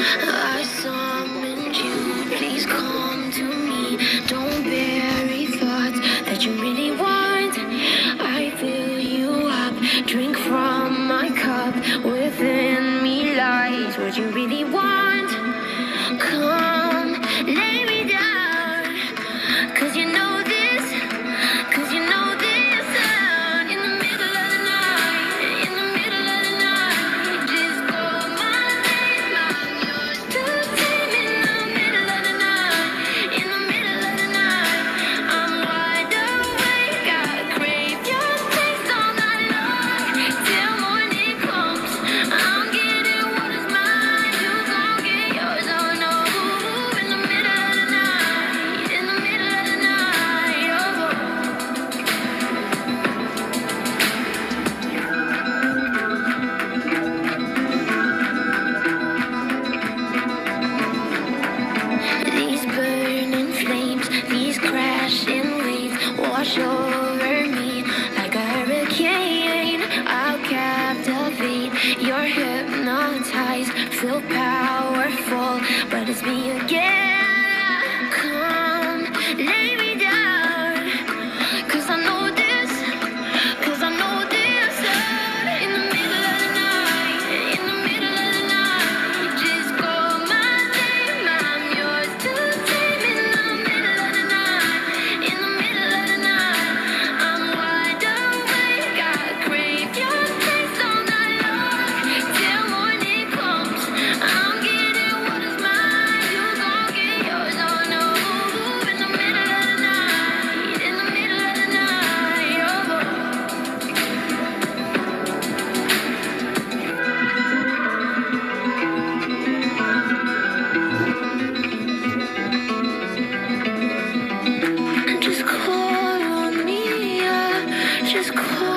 I summoned you, please come to me. Don't bury thoughts that you really want. I fill you up, drink from my cup. Within me lies what you really want. Come, lay me down, 'cause you know this, 'cause you know this sound. In the middle of the night, in the middle of the night, just call my name, I'm yours to tame. In the middle of the night, in the middle of the night, I'm wide awake, I crave your taste all night long. Till morning comes, I'm getting what is mine, you gon' get yours. Oh no, in the middle of the night, in the middle of the night, oh. These burning flames, these crashing waves wash over me like a hurricane. I'll captivate, you're hypnotized, feel powerful, but it's me again. Come, lay me down, 'cause I know this, 'cause I know this sound. In the middle of the night, in the middle of the night, just call my name, I'm yours to tame. In the middle of the night, in the middle of the night, I'm wide awake, I crave your taste all night long. Till morning comes, I'm getting what is mine, you gon' get yours. Oh no, in the middle of the night, in the middle of the night, oh. Just call on me, yeah. Just call.